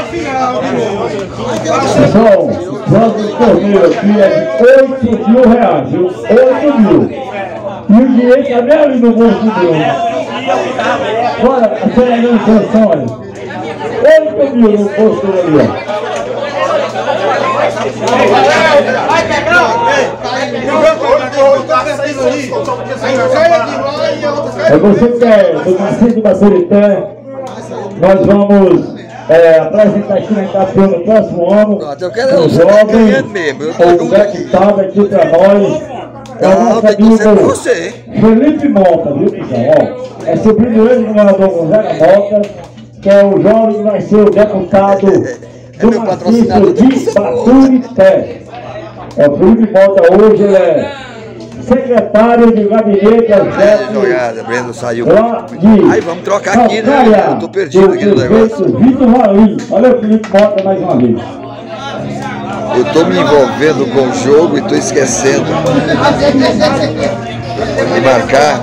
Pessoal, o próximo torneio aqui é de R$8.000, viu? 8.000. E o dinheiro também ali no bolso dele. Bora, acelerando a canção, olha. 8.000 no bolso dele, ó. É você que é do Maciço do Baturité. Nós vamos apresentar aqui na Itapiúna no próximo ano. Eu quero o jovem, mesmo. o deputado aqui para nós. É o nosso amigo Felipe Mota, viu, pessoal? É sobrinho do ex-governador Gonzaga Mota, que é o jovem que vai ser o deputado do Maciço de Baturité. O Felipe Mota hoje ele é secretário de gabinete jogada, Breno saiu. Aí vamos trocar aqui, né? Eu tô perdido aqui no negócio. Vitor Valim. Valeu, Felipe Mota, mais uma vez. Eu tô me envolvendo com o jogo e tô esquecendo de marcar.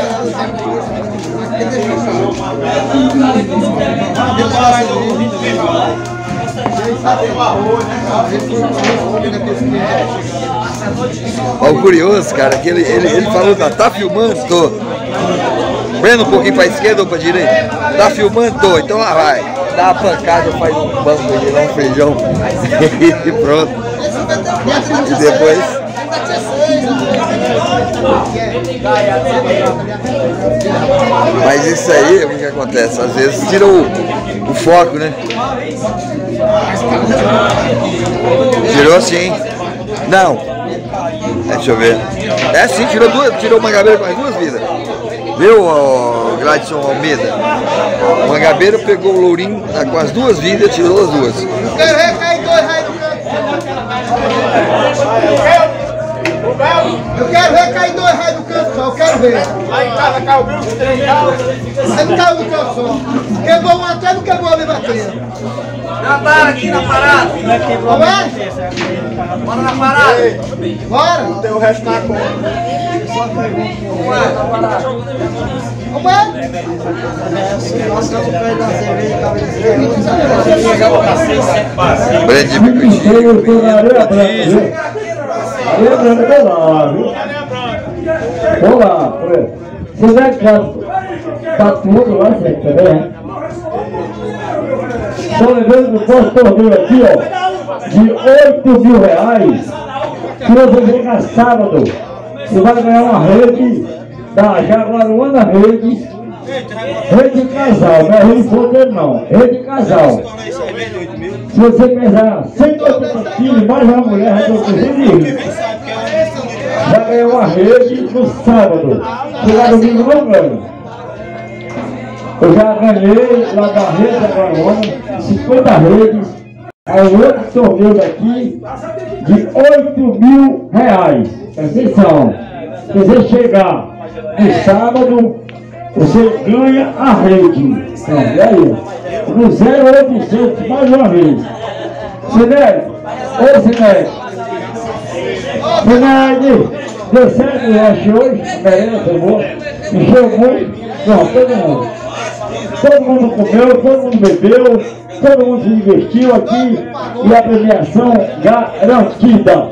Olha o curioso, cara, que ele falou, tá filmando, tô. Breno um pouquinho pra esquerda ou pra direita? Tá filmando, tô, então lá vai. Dá uma pancada, faz um banco ali, dá um feijão e pronto. E depois... Mas isso aí, o que acontece? Às vezes tira o foco, né? Tirou sim. Não. Deixa eu ver. É sim, tirou o Mangabeira com as duas vidas. Viu, Gladson Almeida? O Mangabeira pegou o Lourinho com as duas vidas e tirou as duas. Eu quero ver cair dois raios do canto. Eu quero ver cair dois raios do canto só, eu quero ver. Lá em casa caiu 3 reais. Você não caiu do canto só. Quebrou um até, não quebrou a minha bateria. Já para aqui na parada. Como é? Bora na parada. Bora. Não tem o resto na conta. Como é? Breno de Bicutinho. Vamos lá, você vai tá tudo lá, você também? Estou lembrando do nosso torneio aqui, ó, de R$8.000. Se você chegar sábado, você vai ganhar uma rede da Jaguaruana Rede casal, não é rede solteiro não, rede casal. Se você pesar 180 quilos, mais uma mulher, vai ter 200. Já ganhou uma rede no sábado. Chegar domingo não ganho. Eu já ganhei lá da rede da Guaruana 50 redes. Aí outro torneio daqui de R$8.000. Presta atenção. Se você chegar no sábado, você ganha a rede. E aí? No 0800, mais uma vez. Sinete, oi Sinete. Sinete, deu certo o lanche hoje? A merenda foi boa? Encheu muito? Não, todo mundo. Todo mundo comeu, todo mundo bebeu, todo mundo se divertiu aqui e a premiação garantida.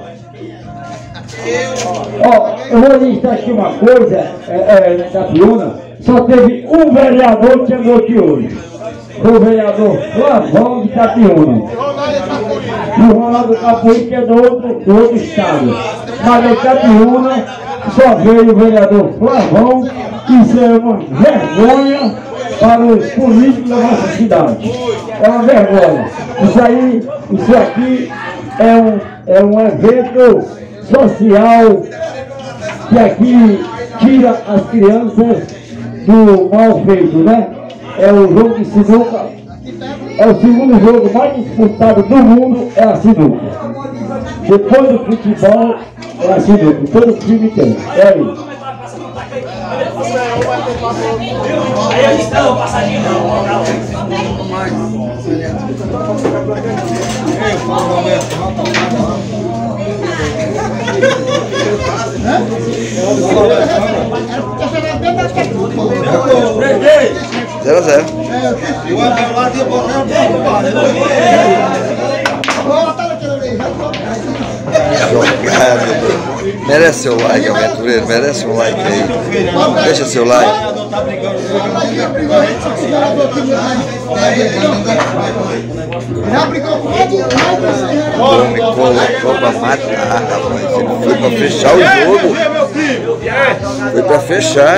Ó, eu vou listar aqui uma coisa, na Itapiúna, só teve um vereador que andou aqui hoje. Foi o vereador Flavão de Itapiúna. E o Ronaldo Capuí, que é do outro estado. Mas na Itapiúna só veio o vereador Flavão, que isso é uma vergonha para os políticos da nossa cidade. É uma vergonha. Isso aqui é um evento social que aqui tira as crianças do mal feito, né? É o jogo de sinuca, é o segundo jogo mais disputado do mundo, é a sinuca. Depois do futebol, é a sinuca. Todo time tem. É aí. Aí a gente não, passadinho não. 0 a 0. Jogado. Merece seu like, aventureiro. Merece um like aí. Deixa seu like. Homem colocou pra matar, rapaz. Ele foi pra fechar o jogo. Foi pra fechar.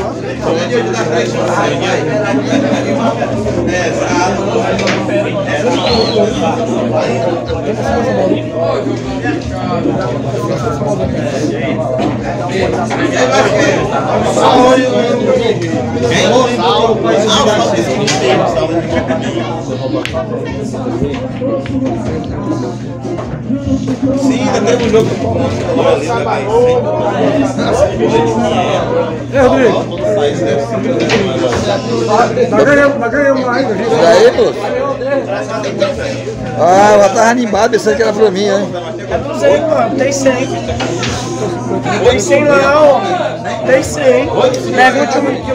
Sim, ainda tem um jogo. Rodrigo. Tá ganhando mais. E aí, moço? Ah, ela tava animada pensando que era pra mim, hein? Não sei, mano. Tem 100. Tem 100 não. Tem 100. Pergunte o que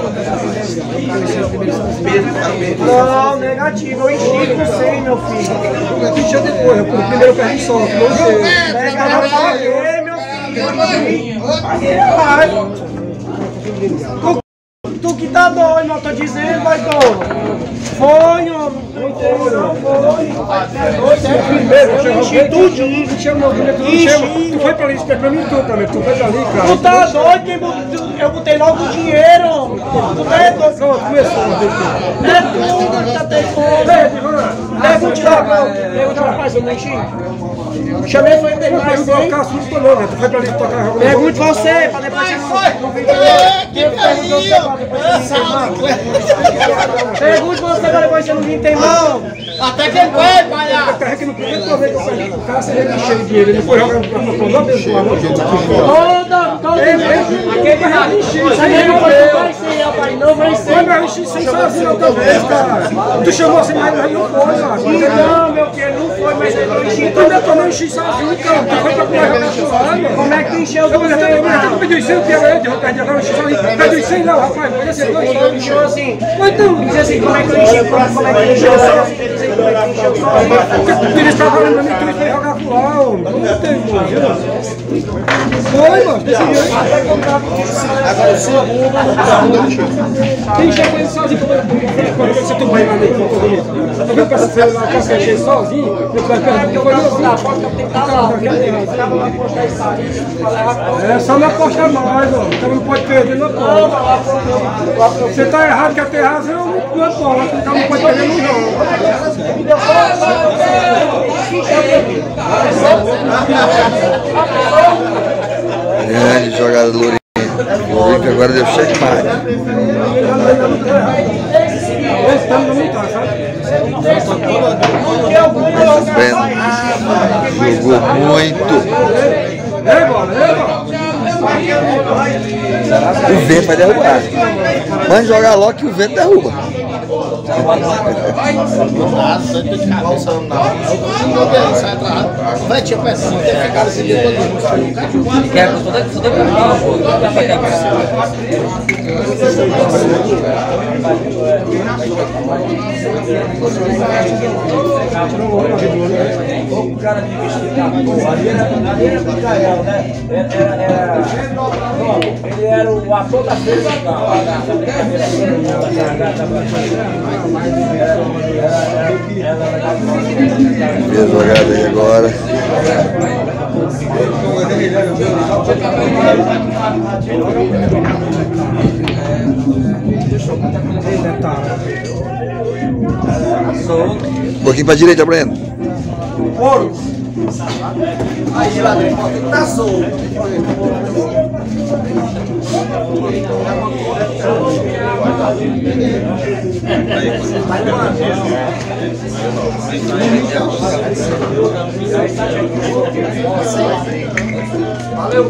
não, negativo. Eu enchi com 100, meu filho. Eu enchi depois. Eu primeiro perdi só. Não sei. Eu paguei, meu filho. Tu que tá doido, não tô dizendo, mas doido. Foi, homem. Não entendo, não foi. Eu enchi tudinho. Tu foi pra ali, pra mim tu também. Tu foi pra ali, cara. Tu tá doido? Eu botei logo o dinheiro, homem. Tu tá doido? Começou. É tu, tá tentando. Leva um tirar, rapaz, eu não enchi. Chamei foi pegar mais 100. Pergunte você, pra depois você não vir. Pergunte você, pra depois você não vir, tem mão. Até quem vai, palhaço. Até que no primeiro momento que eu perdi, o cara seria que cheio de dinheiro. Ele foi jogar no campo, não mesmo. Todo aquele vai encher. Não vai ser, rapaz, não vai ser. Vai encher sem sozinho outra vez, cara. Tu chamou assim, mas não foi, mano. Não, meu filho, não foi, mas eu enchi. Tu não enchi sozinho, cara. Tu foi pra comer jogar pro lado. Como é que encheu? Eu tu pediu 100, eu perdi, eu enchi sozinho. Pediu 100 não, rapaz. Pode ser dois. Encheu assim. Então, Diz assim, como é que eu enchi? Como é que encheu assim? Eles estavam falando pra mim que eles iam jogar pro lá, homem. Não tem, mano. Foi, mano. Desse jeito. Agora o segundo. Quem chegou ele sozinho? Você tu vai lá dentro? Eu vim pra esse lá, pra ser cheio sozinho. Eu falei, pera, porque eu vou na aposta, eu tenho que estar lá. É, só não apostar mais, ó. Então não pode perder, não pode. Você tá errado, quer ter razão, não aposta. Então não pode perder no jogo. Grande jogada do Lourinho. O Lourinho agora deu checkmate. Jogou muito. O vento vai derrubar. Manda jogar logo que o vento derruba. Vai, tinha pecinha, tem que ficar assim depois. Quebra toda o cara de vestido ali era Micael, né? Ele era o ator da feira. Vê a jogada aí agora. Um pouquinho pra direita, Breno. Ouro. Aí lá dentro, tá solto. Valeu.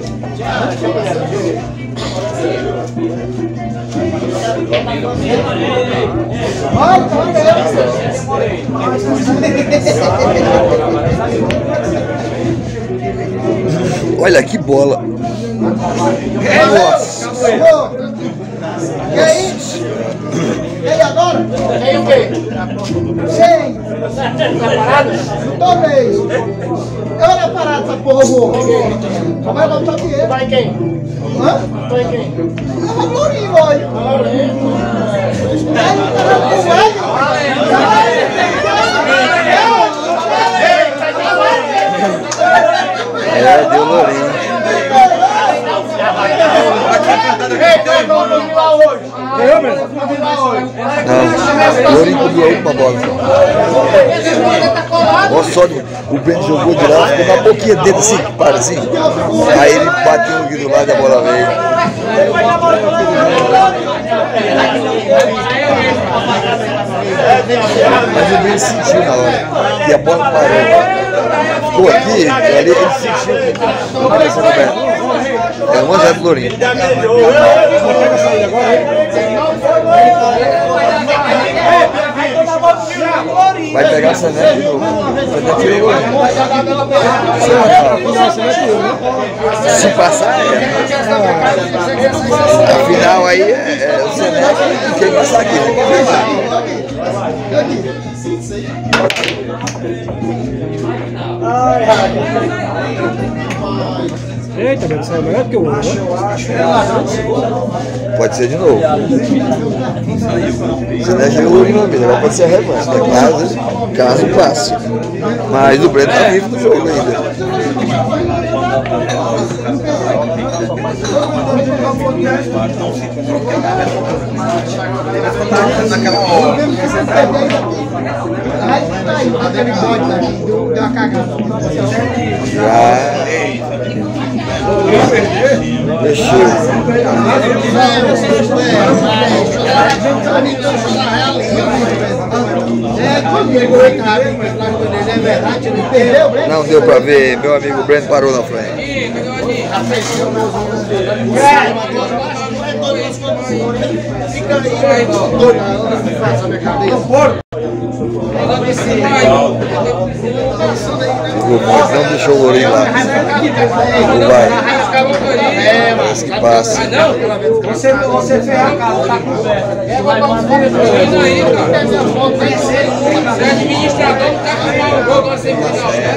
Olha que bola. Nossa. E aí? E aí agora? Tem o quê? 100. Tá parado? Tomei. Eu era parado essa porra, eu vou. Vai voltar o dinheiro. Vai quem? Hã? Vai quem? Eu vou Lourinho, olha. Deu Lourinho. Eu mesmo. Não, Lourinho cobriu a última bola. Olha só, o Breno jogou de lá, ficou na boquinha dele assim, para assim. Aí ele bateu aqui do lado e a bola veio. Mas o Breno sentiu na hora, e a bola parou. Ficou aqui, e ali ele sentiu que não parecia no Breno. É 1-0 do Lourinho. Vai pegar a Sané de novo. Sané tirou o Se passar, afinal aí é o Sané que quem passar aqui. Eita, meu, saiu melhor do que o outro. Pode ser de novo. Você não chegou o Lourinho na vida, agora pode ser a revanche, né? Caso passe. Mas o Breno tá vivo no jogo ainda. Naquela hora. Deu uma cagada. Já. Mexeu. Não deu pra ver, meu amigo Breno parou na frente. Não deixou o Lourinho lá. Não vai. Parece que passa. Você fez a casa, tá com o pé. Aí, cara. O administrador não tá com o gol da semifinal, né?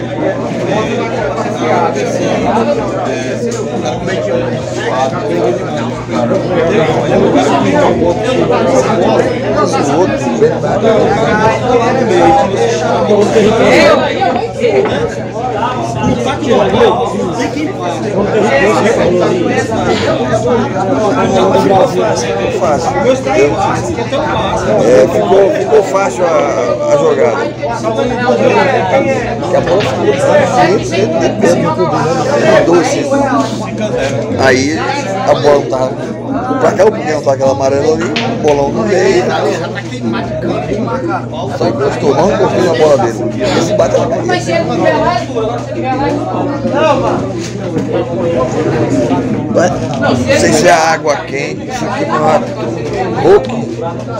Ficou fácil a jogada. Daqui a pouco aí a bola não tava. Pra cá o Pinhão tá aquela amarela ali, o bolão no meio. Só encostou, não encostou na bola dele. Esse bate na cabeça. Não sei se é água quente, isso aqui não é pouco.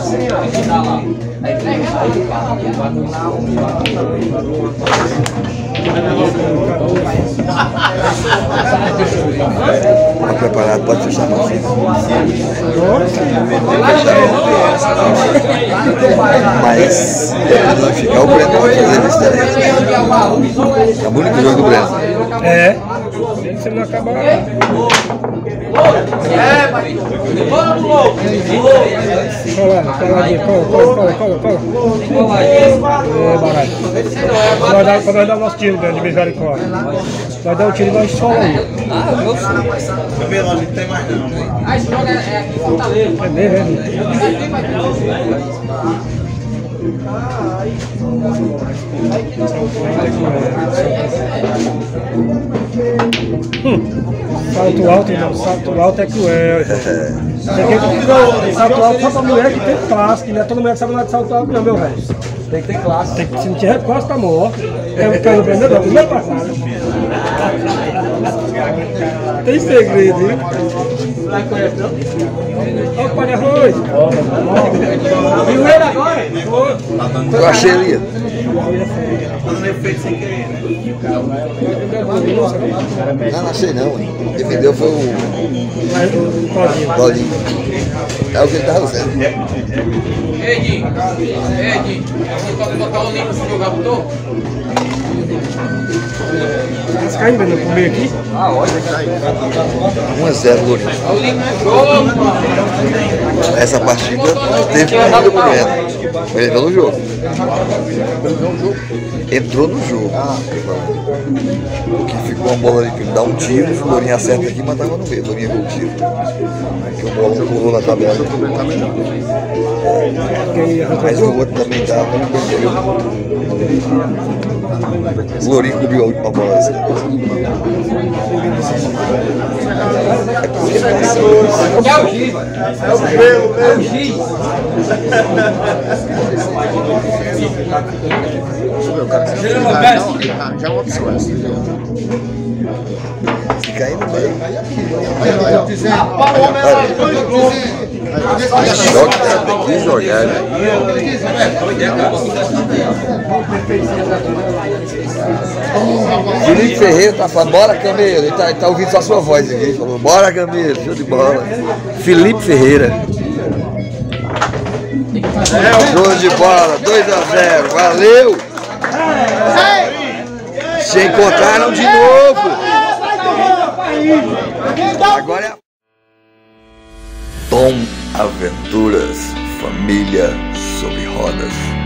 Tá preparado, pode fechar a mão. Mas não ficar o Breno pode fazer diferente. É o único jogo do Breno. É. Você não acaba. Vai dar o nosso tiro de misericórdia. Vai dar um tiro e nós só aí. Cabelo ali não tem mais não. Ah, esse jogo é aqui, Fortaleza. É mesmo, Salto alto, irmão. Salto alto é cruel. Salto alto só pra mulher que tem classe, que não é toda mulher que sabe nada de salto alto, não, meu velho. Tem que ter classe. Se não tiver classe, tá morto. É o cara do vendedor, não é passado. Tem segredo, hein? Olha o pai de arroz. Viu ele agora? Eu achei ali. Fazendo efeito sem querer. Não achei não, hein? Quem me deu foi o Claudinho. É o que ele tava usando. Edi, você pode botar o link pra jogar pro Tom? Eles caem ainda no meio aqui? 1-0 Lourinho. O link não é jogo, mano. Essa partida teve corrida pro Breno. Ele entrou no jogo. Entrou no jogo. Porque ficou uma bola ali que ele dá um tiro, o Lourinho acerta aqui e mandava no meio. O Lourinho errou o tiro. Porque o bola pulou na tabela. Mas o outro também tava, ele perdeu. O Lourinho cobriu a última bola assim. É o Giz, velho. É o Giz. Já é uma opção essa. Se cair no meio. Choque, cara, tem que jogar, né? Felipe Ferreira tá falando, bora Camelo, ele tá ouvindo só a sua voz aqui, falou, bora Camelo, show de bola. Felipe Ferreira. Show de bola, 2-0, valeu! Se encontraram de novo! Agora é Tom Aventuras, família sobre rodas.